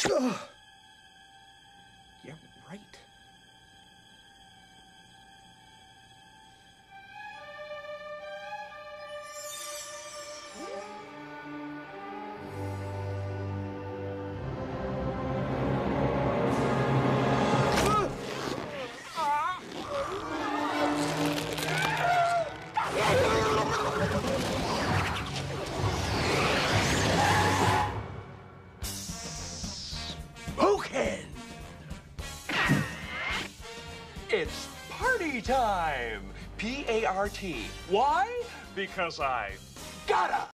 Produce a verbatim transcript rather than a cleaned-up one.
Ugh. Yeah, right. Spoken! It's party time! P A R T. Why? Because I gotta!